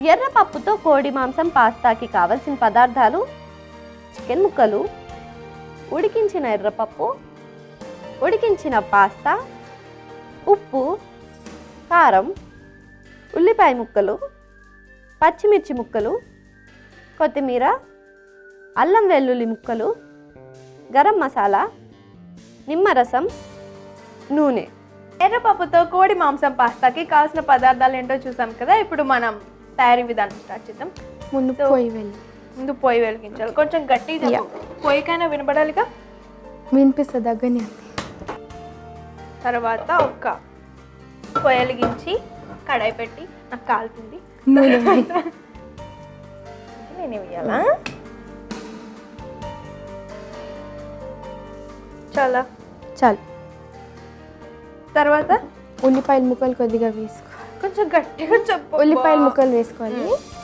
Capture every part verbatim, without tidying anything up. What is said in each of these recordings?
ఎర్రపప్పుతో కోడి మాంసం పాస్తాకి కావలసిన పదార్థాలు: చికెన్ ముక్కలు, ఉడికించిన ఎర్రపప్పు, ఉడికించిన పాస్తా, ఉప్పు, కారం, ఉల్లిపాయ ముక్కలు, పచ్చిమిర్చి ముక్కలు, కొత్తిమీర, అల్లం వెల్లుల్లి ముక్కలు, గరం మసాలా, నిమ్మరసం, నూనె. ఎర్రపప్పుతో కోడి మాంసం పాస్తాకి కావాల్సిన పదార్థాలు ఏంటో చూసాం కదా. ఇప్పుడు మనం తయారీ విధానం స్టార్ట్ చేద్దాం. ముందు పొయ్యి వెళ్ళి ముందు పొయ్యి వెలిగించాలి. కొంచెం గట్టిగా పొయ్యికైనా వినబడాలిగా. వినిపిస్తుంది దగ్గరనే. తర్వాత ఒక పొయ్యి వెలిగించి కడాయి పెట్టి, నాకు కాలుతుంది, నేను వేయాలా? చాలా చాలు. తర్వాత ఉల్లిపాయల ముక్కలు కొద్దిగా వేసుకో. కొంచెం గట్టిగా చెప్పు. ఉల్లిపాయల ముక్కలు వేసుకోవాలి.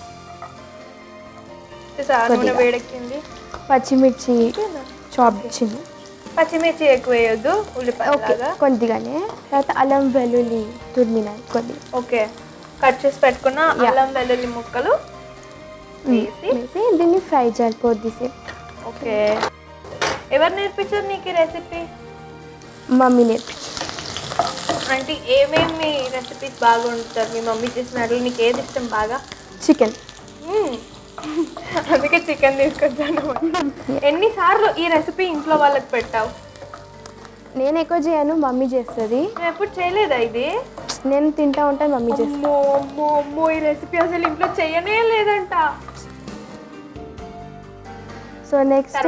నూనె వేడెక్కింది. పచ్చిమిర్చి చాప్ చిన్న పచ్చిమిర్చి ఎక్కువ వేయొద్దు, ఉల్లిపాయ కొద్దిగానే. తర్వాత అల్లం వెల్లుల్లి తురిమిన కొద్దిగా. ఓకే, కట్ చేసి పెట్టుకున్న అల్లం వెల్లుల్లి ముక్కలు వేసి వేసి దీన్ని ఫ్రై చేయాలి కొద్దిసేపు. ఓకే. ఎవరు నేర్పించారు నీకు ఈ రెసిపీ? మమ్మీ నేర్పించారు. అంటే ఏమేమి రెసిపీస్ బాగా ఉంటారు మీ మమ్మీ చేసినట్లు? నీకు ఏది ఇష్టం బాగా? చికెన్. అందుకే చికెన్ తీసుకొచ్చాను. ఎన్నిసార్లు ఈ రెసిపీ ఇంట్లో వాళ్ళకి పెట్టావు? నేను ఎక్కువ చేయను, మమ్మీ చేస్తుంది. నేను ఎప్పుడు చేయలేదా ఇది? నేను తింటా ఉంటాను, మమ్మీ చేస్తాను. అమ్మో అమ్మో, ఈ రెసిపీ అసలు ఇంట్లో చేయనే లేదంట. సో నెక్స్ట్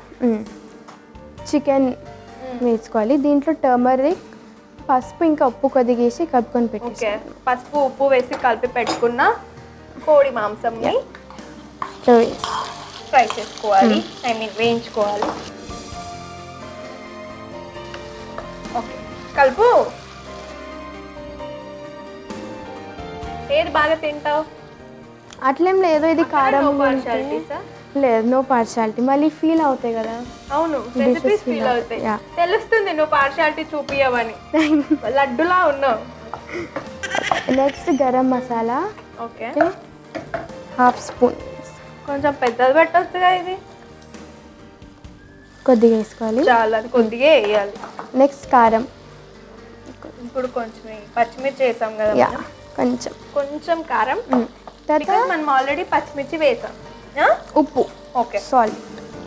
చికెన్ వేసుకోవాలి. దీంట్లో టర్మరిక్, పసుపు ఇంకా ఉప్పు కొద్దిగా వేసి కలుపుకొని పెట్టి. ఓకే, పసుపు ఉప్పు వేసి కలిపి పెట్టుకున్న కోడి మాంసంని ఫ్రై చేసుకోవాలి, ఐ మీన్ వేయించుకోవాలి. ఓకే, కలుపు. ఏది బాగా తింటావు? అట్లేం లేదు, ఇది కారం లేదు, నో పార్షాలిటీ. మళ్ళీ ఫీల్ అవుతాయి కదా. అవును, రెసిపీస్ ఫీల్ అవుతాయి. తెలుస్తుంది నువ్వు పార్షాలిటీ చూపియవని. లడ్డులా ఉన్నావు. Next garam masala. Okay, half spoon. కొంచెం పెద్దది పెట్టొచ్చుగా, ఇది కొద్దిగా వేసుకోవాలి. చాలా కొద్దిగా వేయాలి. నెక్స్ట్ కారం. ఇప్పుడు కొంచెం పచ్చిమిర్చి వేసాం కదా, కొంచెం కొంచెం కారం. తర్వాత మనం ఆల్రెడీ పచ్చిమిర్చి వేసాం. ఉప్పు. Okay, salt.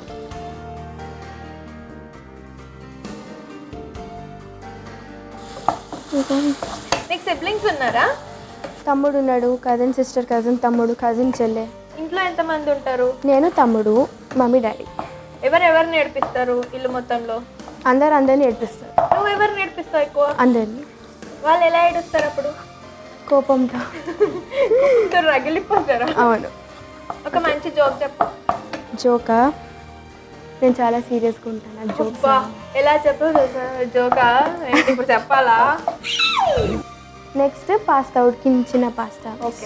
నీకు సిబ్లింగ్స్ ఉన్నారా? తమ్ముడు ఉన్నాడు, కజిన్ సిస్టర్, కజిన్ తమ్ముడు, కజిన్ చెల్లె. ఇంట్లో ఎంతమంది ఉంటారు? నేను, తమ్ముడు, మమ్మీ, డాడీ. ఎవరెవరు నేర్పిస్తారు ఇల్లు మొత్తంలో? అందరు అందరిని నేర్పిస్తారు. నువ్వు ఎవరు నేర్పిస్తావు ఎక్కువ? అందరిని. వాళ్ళు ఎలా ఏడుస్తారు అప్పుడు? కోపంతో. రగిలిపోతారా? అవును. ఒక మంచి జోక్ చెప్పు. జోకా? నేను చాలా సీరియస్గా ఉంటాను. జోక్ ఎలా చెప్పు? జోకా ఇప్పుడు చెప్పాలా? నెక్స్ట్ పాస్తా, ఉడికించిన పాస్తా. ఓకే,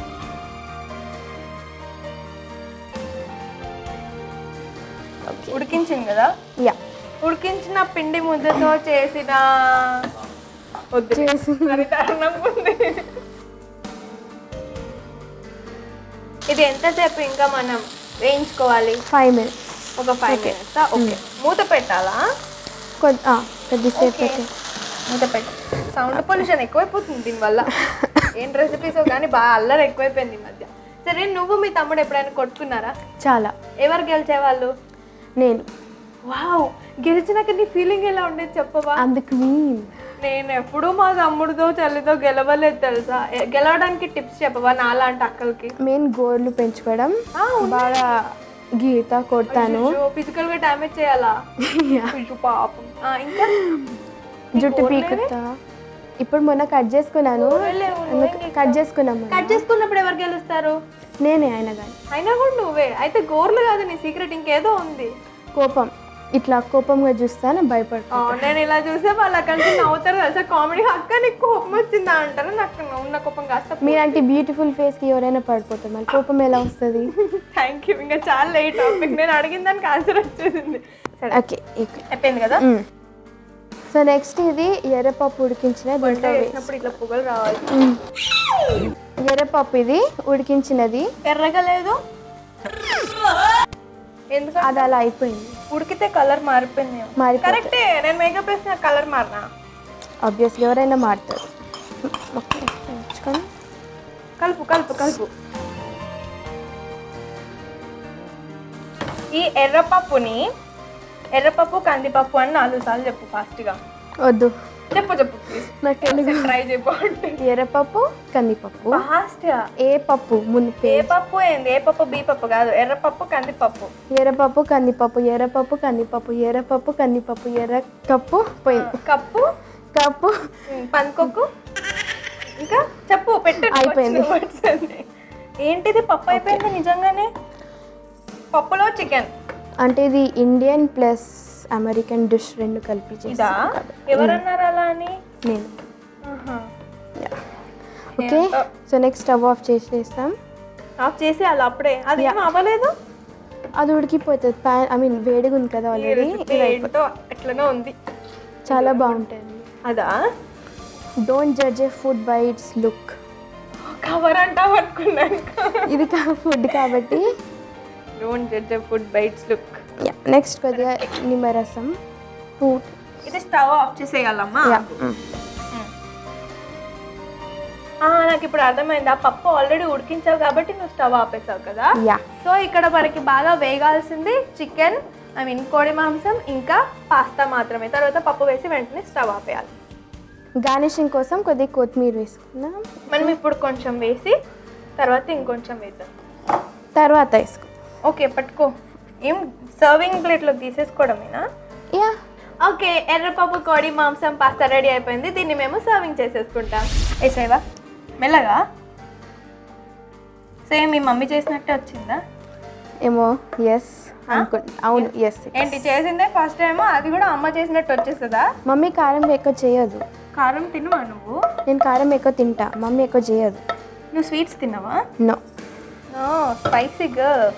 ఉడికించింది కదా. యా, ఉడికించిన పిండి ముద్దతో చేసిన ఇది ఎంతసేపు ఇంకా మనం వేయించుకోవాలి? Five minutes. ఒక ఫైవ్ మినిట్స్. ఓకే, మూత పెట్టాలా? కొద్దిసేపు మూత పెట్ట. సౌండ్ పొల్యూషన్ ఎక్కువైపోతుంది దీనివల్ల. ఏం రెసిపీస్ కానీ బాగా అల్లరి ఎక్కువైపోయింది ఈ మధ్య. సరే, నువ్వు మీ తమ్ముడు ఎప్పుడైనా కొట్టుకున్నారా? చాలా. ఎవరు గెలిచేవాళ్ళు? నేను. వావ్, గెలిచినాక నీ ఫీలింగ్ ఎలా ఉండేది చెప్పవా? అందుకు నేను ఎప్పుడు మా తమ్ముడితో చెల్లితో గెలవలేదు తెలుసా. గెలవడానికి టిప్స్ చెప్పవా నాలాంటి అక్కలకి? మెయిన్ గోర్లు పెంచుకోవడం, బాగా గీత కొడతాను. ఫిజికల్ గా డామేజ్ చేయాలా? పాపం. ఇంకా జుట్టు పీకుతా. ఇప్పుడు మొన్న కట్ చేసుకున్నాను. కట్ చేసుకున్నాము. కట్ చేసుకున్నప్పుడు ఎవరు గెలుస్తారు? నేనే. అయినా కానీ అయినా కూడా నువ్వే. అయితే గోర్లు కాదు నీ సీక్రెట్, ఇంకేదో ఉంది. కోపం. ఇట్లా కోపంగా చూస్తాను, భయపడతా. నేను ఇలా చూస్తే వాళ్ళు అక్కడి నుంచి నవ్వుతారు తెలుసా. కామెడీ, అక్క నీకు కోపం వచ్చిందా అంటారు. నాకు ఉన్న కోపం కాస్త. మీరంటే బ్యూటిఫుల్ ఫేస్ కి ఎవరైనా పడిపోతారు, మళ్ళీ కోపం ఎలా వస్తుంది? Thank you. ఇంకా చాలా లేట్ టాపిక్. నేను అడిగిన దానికి ఆన్సర్ వచ్చేసింది. ఓకే, అయిపోయింది కదా. సో నెక్స్ట్ ఇది ఎర్రపప్పు ఉడికించిన దీంట్లో వేసినప్పుడు ఇట్లా పొగలు రావాలి. ఎర్రపప్పు ఇది ఉడికించినది. ఎర్రగా లేదు ఎందుకు? అది అలా అయిపోయింది. ఉడికితే కలర్ మారిపోయింది. కరెక్టే, నేను మేకప్ వేసిన కలర్ మారినా. ఆబ్వియస్లీ ఎవరైనా మారుతారు. కలుపు కలుపు కలుపు. ఈ ఎర్రపప్పుని ఎర్రపప్పు కందిపప్పు అని నాలుగు సార్లు చెప్పు ఫాస్ట్గా. వద్దు చెప్పు చెప్పు ప్లీజ్. నాకు తెలుగు ట్రై చేయబోండి. ఎర్రపప్పు కందిపప్పు. ఫాస్ట్గా. ఏ పప్పు ముందు ఏ పప్పు ఏంది? ఏ పప్పు బి పప్పు కాదు, ఎర్రపప్పు కందిపప్పు. ఎర్రపప్పు కందిపప్పు ఎర్రపప్పు కందిపప్పు ఎర్రపప్పు కందిపప్పు ఎర్ర కప్పు పోయింది. కప్పు కప్పు పందుకొక్కు. ఇంకా చెప్పు పెట్టు. అయిపోయింది. ఏంటిది? పప్పు అయిపోయింది నిజంగానే. పప్పులో చికెన్ అంటే ఇది ఇండియన్ ప్లస్ అమెరికన్ డిష్ రెండు కలిపి చేసా. ఎవరన్నారు అలా అని? నేను. Okay, so next stove off చేసేస్తాం. ఆఫ్ చేసి అలా అప్పుడే అది ఏం అవ్వలేదు. అది ఉడికిపోతుంది. ప్యాన్ ఐ మీన్ వేడిగా ఉంది కదా ఆల్రెడీ. ఏంటో ఎట్లనో ఉంది. చాలా బాగుంటుంది. అదా? Don't judge a food by its look. Cover అంటావు అనుకున్నాను. ఇది ఫుడ్ కాబట్టి don't judge a food by its look. Next కొద్దిగా నిమ్మరసం. ఇది స్టవ్ ఆఫ్ చేసేయాలమ్మా. నాకు ఇప్పుడు అర్థమైంది. ఆ పప్పు ఆల్రెడీ ఉడికించావు కాబట్టి నువ్వు స్టవ్ ఆపేసావు కదా. సో ఇక్కడ మనకి బాగా వేగాల్సింది చికెన్, ఐ మీన్ కోడి మాంసం ఇంకా పాస్తా మాత్రమే. తర్వాత పప్పు వేసి వెంటనే స్టవ్ ఆపేయాలి. గార్నిషింగ్ కోసం కొద్దిగా కొత్తిమీర వేసుకుందాం. మనం ఇప్పుడు కొంచెం వేసి తర్వాత ఇంకొంచెం వేద్దాం. తర్వాత వేసుకో. ఓకే పట్టుకో. ఏం సర్వింగ్ ప్లేట్లో తీసేసుకోవడమేనా? యా. ఓకే, ఎర్రపప్పు కోడి మాంసం పాస్తా రెడీ అయిపోయింది. దీన్ని మేము సర్వింగ్ చేసేసుకుంటాం. వేసేవా మెల్లగా. సేమ్ మీ మమ్మీ చేసినట్టే వచ్చిందా? ఏమో. ఎస్ అనుకో. అవును. ఎస్. ఏంటి చేసిందే ఫస్ట్ టైం, అది కూడా అమ్మ చేసినట్టు వచ్చేస్తుందా? మమ్మీ కారం ఎక్కువ చేయదు. కారం తినవా నువ్వు? నేను కారం ఎక్కువ తింటా, మమ్మీ ఎక్కువ చేయదు. నువ్వు స్వీట్స్ తిన్నావా? నో. No spicy girl.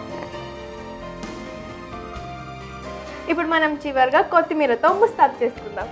ఇప్పుడు మనం చివరిగా కొత్తిమీరతో ముస్తాబ్ చేసుకుందాం.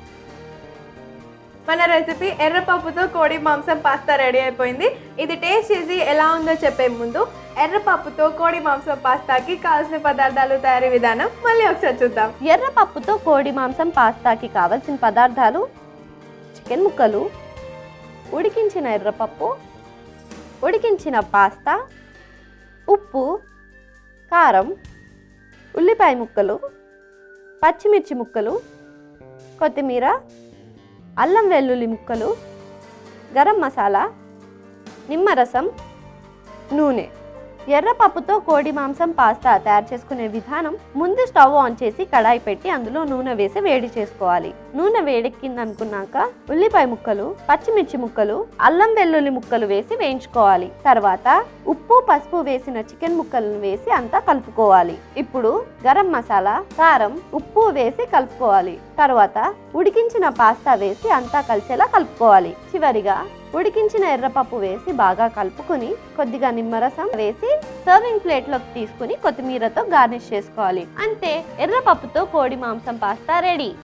మన రెసిపీ ఎర్రపప్పుతో కోడి మాంసం పాస్తా రెడీ అయిపోయింది. ఇది టేస్ట్ చేసి ఎలా ఉందో చెప్పే ముందు ఎర్రపప్పుతో కోడి మాంసం పాస్తాకి కావాల్సిన పదార్థాలు, తయారీ విధానం మళ్ళీ ఒకసారి చూద్దాం. ఎర్రపప్పుతో కోడి మాంసం పాస్తాకి కావాల్సిన పదార్థాలు: చికెన్ ముక్కలు, ఉడికించిన ఎర్రపప్పు, ఉడికించిన పాస్తా, ఉప్పు, కారం, ఉల్లిపాయ ముక్కలు, పచ్చిమిర్చి ముక్కలు, కొత్తిమీర, అల్లం వెల్లుల్లి ముక్కలు, గరం మసాలా, నిమ్మరసం, నూనె. ఎర్రపప్పుతో కోడి మాంసం పాస్తా తయారు చేసుకునే విధానం: ముందు స్టవ్ ఆన్ చేసి కడాయి పెట్టి అందులో నూనె వేసి వేడి చేసుకోవాలి. నూనె వేడెక్కింది అనుకున్నాక ఉల్లిపాయ ముక్కలు, పచ్చిమిర్చి ముక్కలు, అల్లం వెల్లుల్లి ముక్కలు వేసి వేయించుకోవాలి. తర్వాత ఉప్పు, పసుపు వేసిన చికెన్ ముక్కలను వేసి అంతా కలుపుకోవాలి. ఇప్పుడు గరం మసాలా, కారం, ఉప్పు వేసి కలుపుకోవాలి. తర్వాత ఉడికించిన పాస్తా వేసి అంతా కలిసేలా కలుపుకోవాలి. చివరిగా ఉడికించిన ఎర్రపప్పు వేసి బాగా కలుపుకొని కొద్దిగా నిమ్మరసం వేసి సర్వింగ్ ప్లేట్లోకి తీసుకుని కొత్తిమీరతో గార్నిష్ చేసుకోవాలి. అంతే, ఎర్రపప్పుతో కోడి మాంసం పాస్తా రెడీ.